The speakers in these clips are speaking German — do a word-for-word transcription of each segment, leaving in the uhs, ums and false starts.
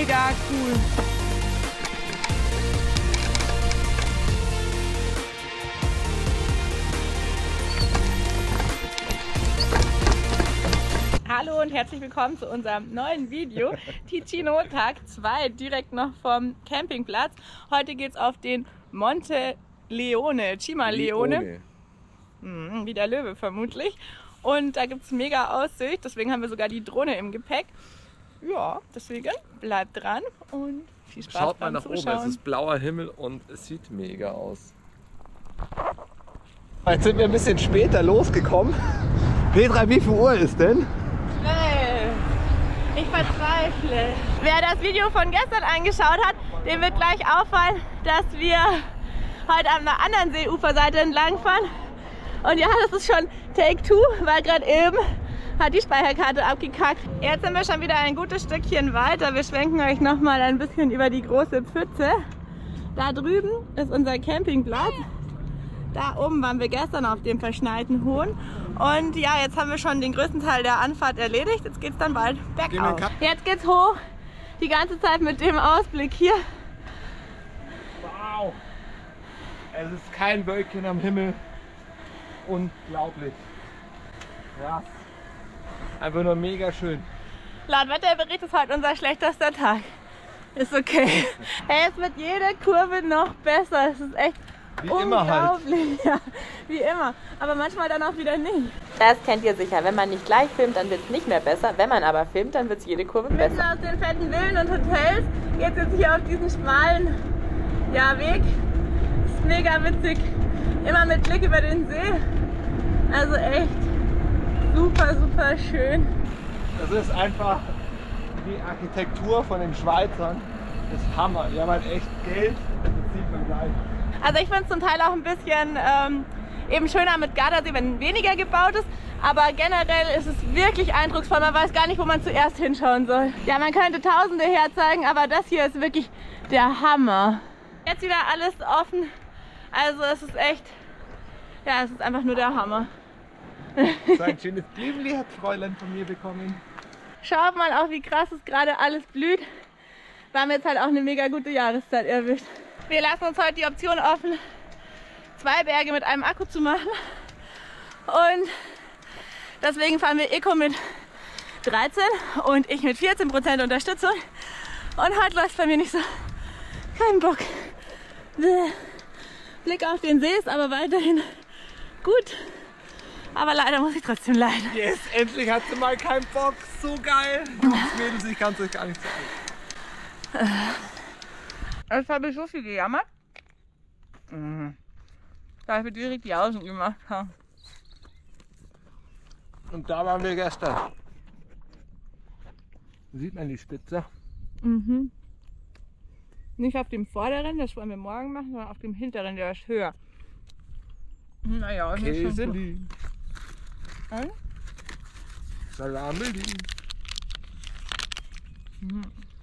mega cool. Hallo und herzlich willkommen zu unserem neuen Video. Ticino Tag zwei, direkt noch vom Campingplatz. Heute geht es auf den Monte Leone, Cima Leone. Hm, wie der Löwe vermutlich. Und da gibt es mega Aussicht, deswegen haben wir sogar die Drohne im Gepäck. Ja, deswegen bleibt dran und viel Spaß Schaut mal beim nach Zuschauen. oben, es ist blauer Himmel und es sieht mega aus. Jetzt sind wir ein bisschen später losgekommen. Petra, wie viel Uhr ist denn? Ich verzweifle. Wer das Video von gestern angeschaut hat, dem wird gleich auffallen, dass wir heute an der anderen Seeuferseite entlang fahren. Und ja, das ist schon Take Two, weil gerade eben hat die Speicherkarte abgekackt. Jetzt sind wir schon wieder ein gutes Stückchen weiter. Wir schwenken euch noch mal ein bisschen über die große Pfütze. Da drüben ist unser Campingplatz. Da oben waren wir gestern auf dem verschneiten Hohn. Und ja, jetzt haben wir schon den größten Teil der Anfahrt erledigt. Jetzt geht es dann bald bergauf. Jetzt geht's hoch. Die ganze Zeit mit dem Ausblick hier. Wow! Es ist kein Wölkchen am Himmel. Unglaublich. Ja. Einfach nur mega schön. Laut Wetterbericht ist heute unser schlechtester Tag. Ist okay. Hey, es wird jede Kurve noch besser. Es ist echt Wie immer halt. Ja, wie immer. Aber manchmal dann auch wieder nicht. Das kennt ihr sicher. Wenn man nicht gleich filmt, dann wird es nicht mehr besser. Wenn man aber filmt, dann wird es jede Kurve Mitten besser. aus den fetten Villen und Hotels geht es jetzt hier auf diesen schmalen ja, Weg. Ist mega witzig. Immer mit Blick über den See. Also echt super, super schön. Das ist einfach die Architektur von den Schweizern. Das ist Hammer. Die haben halt echt Geld. Das sieht man gleich. Also ich finde es zum Teil auch ein bisschen ähm, eben schöner mit Gardasee, wenn weniger gebaut ist. Aber generell ist es wirklich eindrucksvoll. Man weiß gar nicht, wo man zuerst hinschauen soll. Ja, man könnte Tausende herzeigen, aber das hier ist wirklich der Hammer. Jetzt wieder alles offen. Also es ist echt, ja, es ist einfach nur der Hammer. So ein schönes Blümli hat Fräulein von mir bekommen. Schaut mal auch, wie krass es gerade alles blüht. Wir haben jetzt halt auch eine mega gute Jahreszeit erwischt. Wir lassen uns heute die Option offen, zwei Berge mit einem Akku zu machen. Und deswegen fahren wir Eco mit dreizehn und ich mit vierzehn Prozent Unterstützung. Und heute läuft bei mir nicht so. Kein Bock. Blick auf den See ist aber weiterhin gut. Aber leider muss ich trotzdem leiden. Yes, endlich hat sie mal keinen Bock. So geil. Jungs, Mädels, ich kann es euch gar nicht sagen. Jetzt habe ich so viel gejammert. Mhm. Da habe ich direkt die Außen gemacht. Ja. Und da waren wir gestern. Sieht man die Spitze? Mhm. Nicht auf dem vorderen, das wollen wir morgen machen, sondern auf dem hinteren, der ist höher. Naja, ist schon so. Und? Salami. Mhm.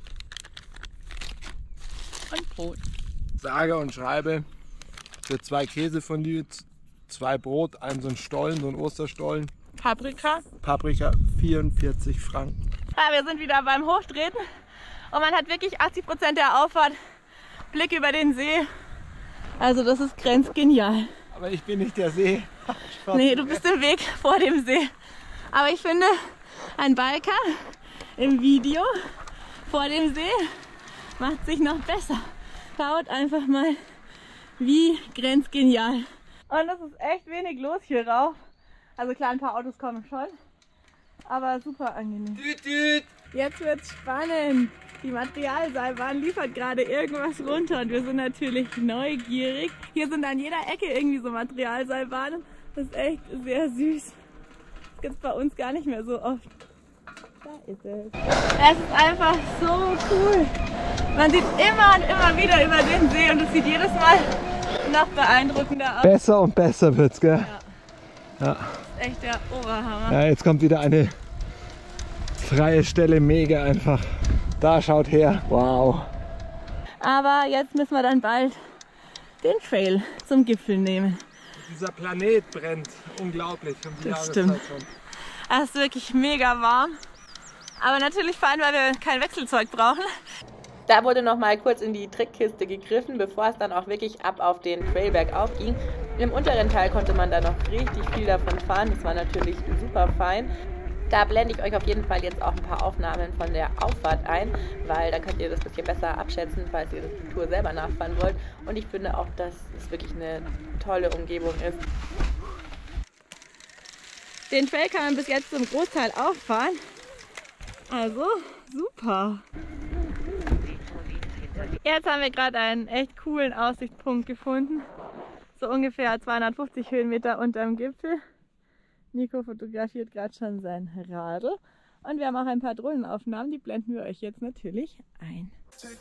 Und Brot. Sage und schreibe für zwei Käsefondue, zwei Brot, einen so ein Stollen, so ein Osterstollen. Paprika. Paprika, vierundvierzig Franken. Ja, wir sind wieder beim Hochtreten und man hat wirklich achtzig Prozent der Auffahrt Blick über den See. Also das ist grenzgenial. Aber ich bin nicht der See. Nee, du bist im Weg vor dem See. Aber ich finde, ein Biker im Video vor dem See macht sich noch besser. Schaut einfach mal, wie grenzgenial. Und es ist echt wenig los hier rauf. Also klar, ein paar Autos kommen schon, aber super angenehm. Düt, düt. Jetzt wird's spannend. Die Materialseilbahn liefert gerade irgendwas runter und wir sind natürlich neugierig. Hier sind an jeder Ecke irgendwie so Materialseilbahnen. Das ist echt sehr süß. Das gibt's bei uns gar nicht mehr so oft. Da ist es. Es ist einfach so cool. Man sieht immer und immer wieder über den See und es sieht jedes Mal noch beeindruckender aus. Besser und besser wird's, gell? Ja. Ja. Das ist echt der Oberhammer. Ja, jetzt kommt wieder eine freie Stelle, mega einfach. Da, schaut her, wow. Aber jetzt müssen wir dann bald den Trail zum Gipfel nehmen. Dieser Planet brennt, unglaublich. Um die Das Jahreszeit stimmt. schon. Es ist wirklich mega warm. Aber natürlich fahren, weil wir kein Wechselzeug brauchen. Da wurde noch mal kurz in die Trickkiste gegriffen, bevor es dann auch wirklich ab auf den Trail bergauf ging. Im unteren Teil konnte man da noch richtig viel davon fahren. Das war natürlich super fein. Da blende ich euch auf jeden Fall jetzt auch ein paar Aufnahmen von der Auffahrt ein, weil dann könnt ihr das ein bisschen besser abschätzen, falls ihr die Tour selber nachfahren wollt. Und ich finde auch, dass es wirklich eine tolle Umgebung ist. Den Trail kann man bis jetzt zum Großteil auffahren. Also super. Jetzt haben wir gerade einen echt coolen Aussichtspunkt gefunden. So ungefähr zweihundertfünfzig Höhenmeter unterm Gipfel. Nico fotografiert gerade schon sein Radl. Und wir haben auch ein paar Drohnenaufnahmen, die blenden wir euch jetzt natürlich ein.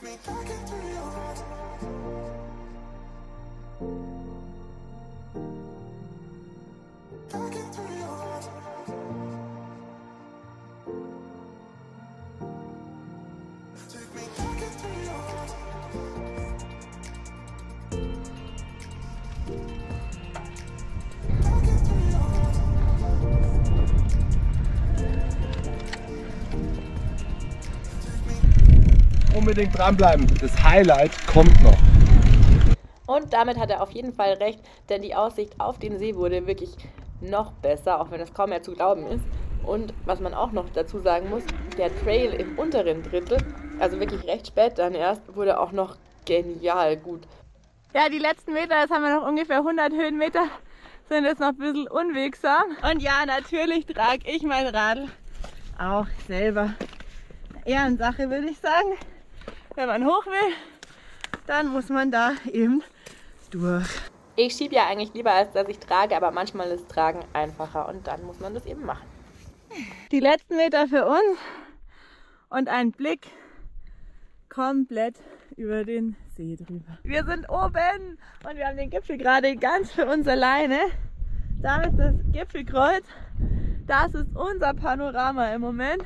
Unbedingt dranbleiben, das Highlight kommt noch. Und damit hat er auf jeden Fall recht, denn die Aussicht auf den See wurde wirklich noch besser, auch wenn es kaum mehr zu glauben ist. Und was man auch noch dazu sagen muss, der Trail im unteren Drittel, also wirklich recht spät dann erst, wurde auch noch genial gut. Ja, die letzten Meter, das haben wir noch ungefähr hundert Höhenmeter, sind jetzt noch ein bisschen unwegsam. Und ja, natürlich trage ich mein Radl auch selber. Ehrensache, würde ich sagen. Wenn man hoch will, dann muss man da eben durch. Ich schiebe ja eigentlich lieber, als dass ich trage, aber manchmal ist Tragen einfacher und dann muss man das eben machen. Die letzten Meter für uns und ein Blick komplett über den See drüber. Wir sind oben und wir haben den Gipfel gerade ganz für uns alleine. Da ist das Gipfelkreuz. Das ist unser Panorama im Moment.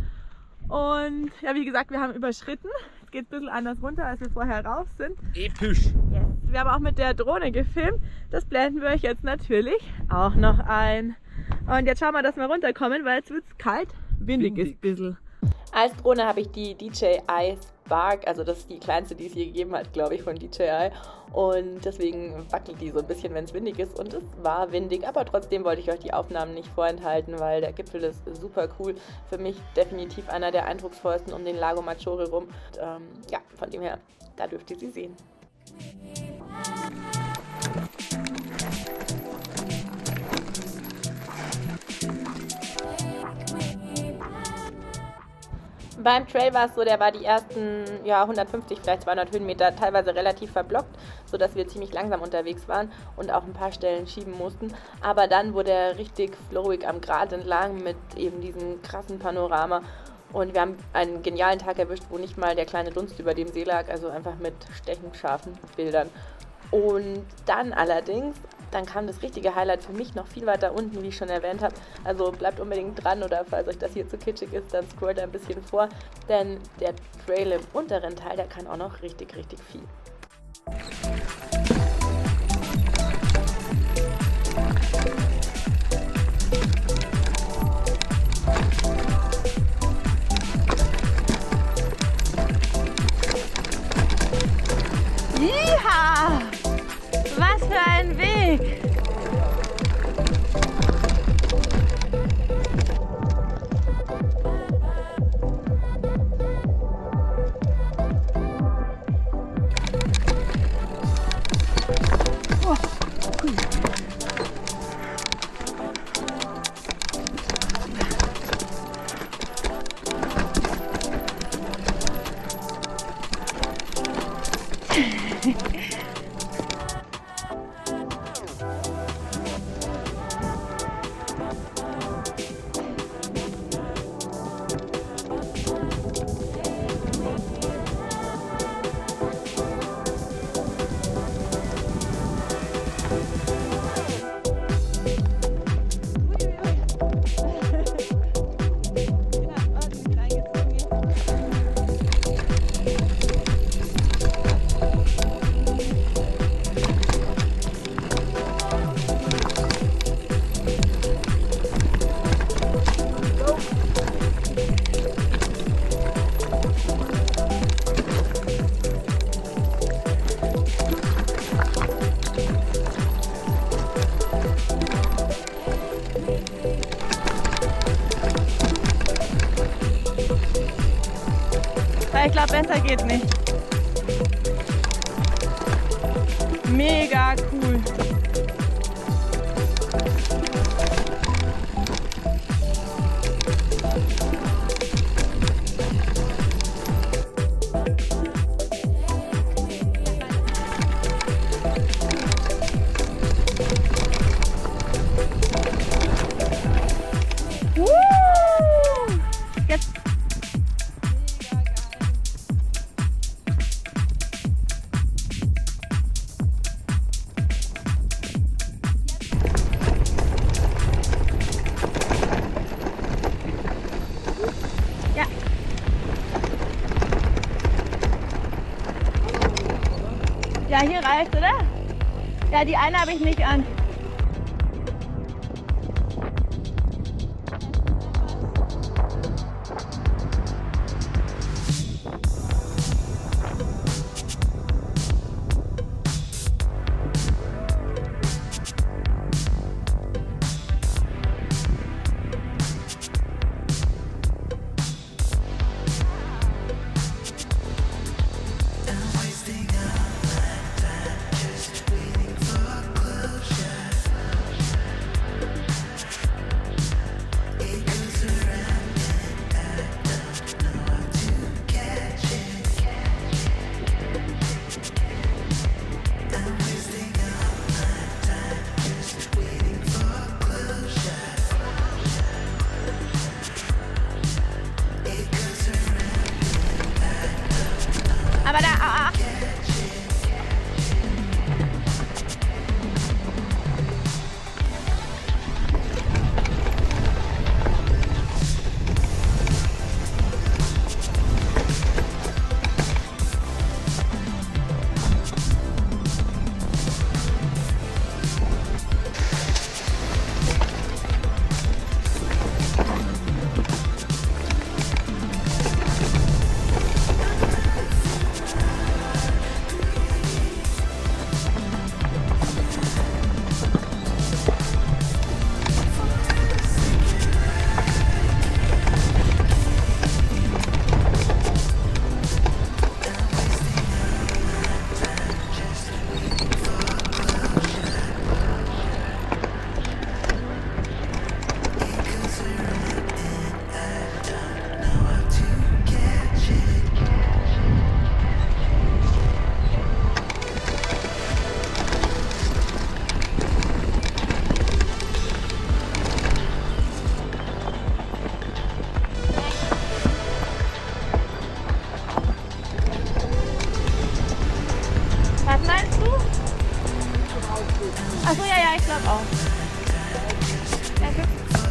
Und ja, wie gesagt, wir haben überschritten. Es geht ein bisschen anders runter, als wir vorher rauf sind. Episch! Yes. Wir haben auch mit der Drohne gefilmt. Das blenden wir euch jetzt natürlich auch noch ein. Und jetzt schauen wir, dass wir runterkommen, weil jetzt wird es kalt. Windig, Windig ist ein bisschen. Als Drohne habe ich die D J I Spark, also das ist die kleinste, die es je gegeben hat, glaube ich, von D J I. Und deswegen wackelt die so ein bisschen, wenn es windig ist. Und es war windig, aber trotzdem wollte ich euch die Aufnahmen nicht vorenthalten, weil der Gipfel ist super cool. Für mich definitiv einer der eindrucksvollsten um den Lago Maggiore rum. Und, ähm, ja, von dem her, da dürft ihr sie sehen. Beim Trail war es so, der war die ersten ja, hundertfünfzig, vielleicht zweihundert Höhenmeter teilweise relativ verblockt, sodass wir ziemlich langsam unterwegs waren und auch ein paar Stellen schieben mussten. Aber dann wurde er richtig flowig am Grat entlang mit eben diesem krassen Panorama. Und wir haben einen genialen Tag erwischt, wo nicht mal der kleine Dunst über dem See lag, also einfach mit stechend scharfen Bildern. Und dann allerdings, dann kam das richtige Highlight für mich noch viel weiter unten, wie ich schon erwähnt habe. Also bleibt unbedingt dran oder falls euch das hier zu kitschig ist, dann scrollt ein bisschen vor. Denn der Trail im unteren Teil, der kann auch noch richtig, richtig viel. Jiha! Was für ein Weg! Oh, cool. Besser geht's nicht. Mega cool. Ja, hier reicht, oder? Ja, die eine habe ich nicht an. Aber da, ah, ah. Was meinst du? Achso, ja, ja, ich glaube auch. Danke.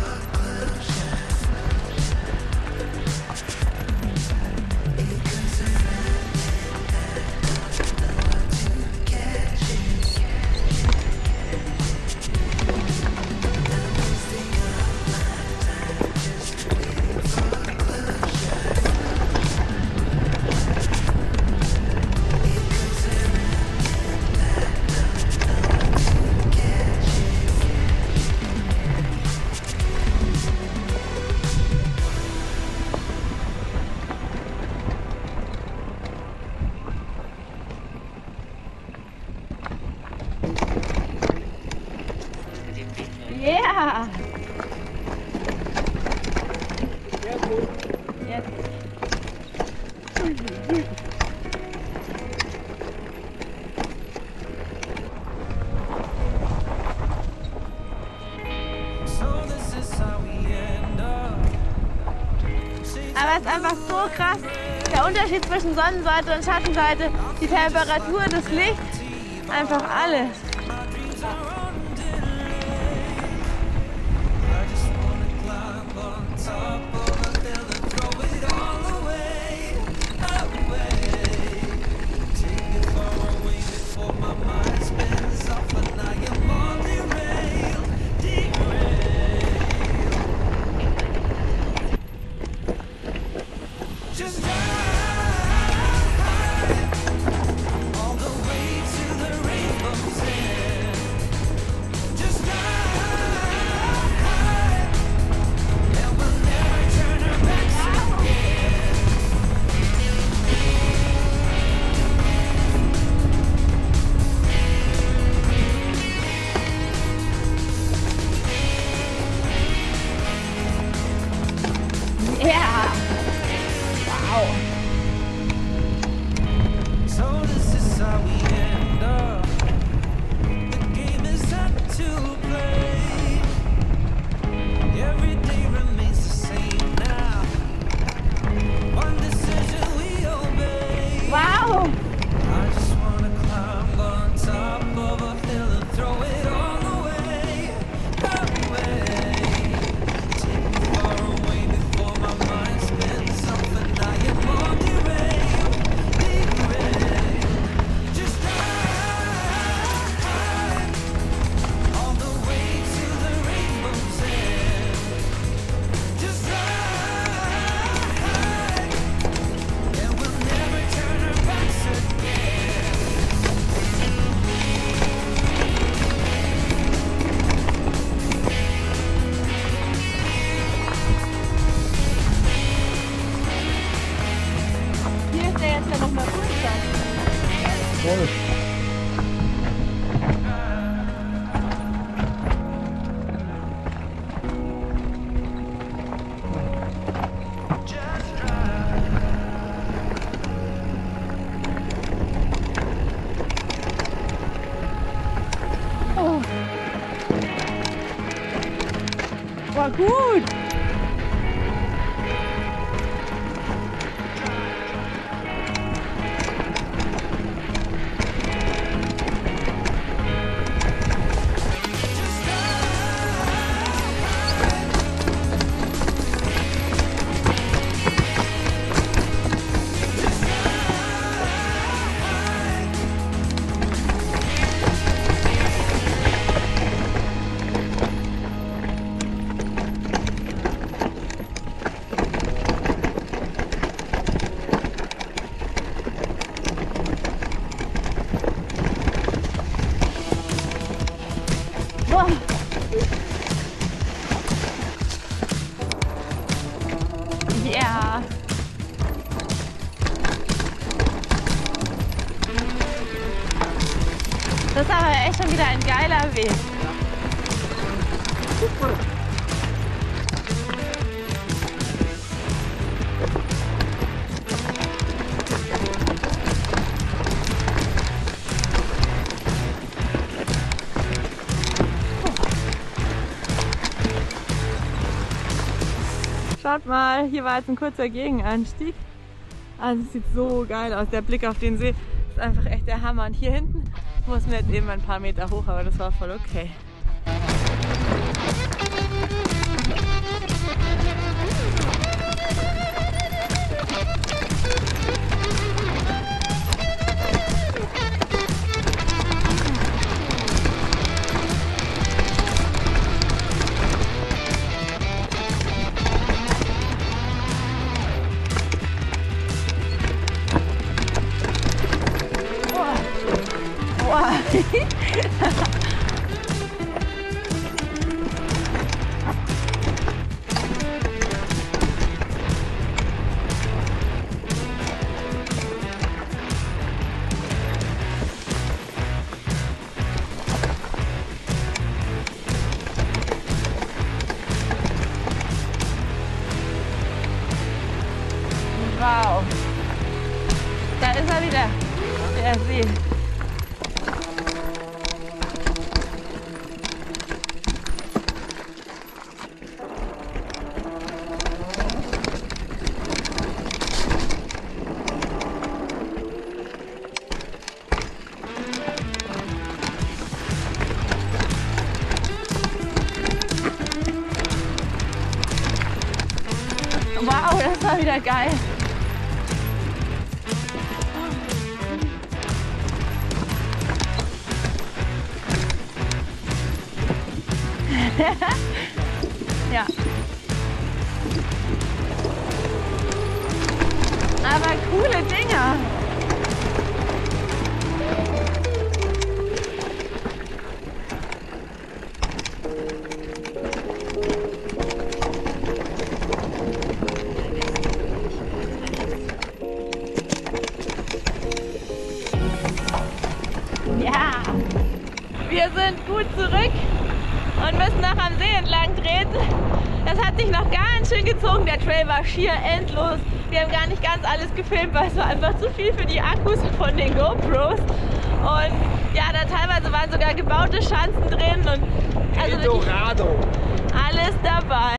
Yeah! Yes. Aber es ist einfach so krass, der Unterschied zwischen Sonnenseite und Schattenseite, die Temperatur, das Licht, einfach alles. Just War gut. Ja. Das ist aber echt schon wieder ein geiler Weg. Super. Schaut mal, hier war jetzt ein kurzer Gegenanstieg. Also es sieht so geil aus. Der Blick auf den See ist einfach echt der Hammer. Und hier hinten mussten wir jetzt eben ein paar Meter hoch, aber das war voll okay. Wow, da ist er wieder, der See. Wow, das war wieder geil. Ja. Aber coole Dinger. Ja. Wir sind gut zurück und müssen noch am See entlang treten. Es hat sich noch ganz schön gezogen. Der Trail war schier endlos. Wir haben gar nicht ganz alles gefilmt, weil es war einfach zu viel für die Akkus von den GoPros. Und ja, da teilweise waren sogar gebaute Schanzen drin und also Eldorado. alles dabei.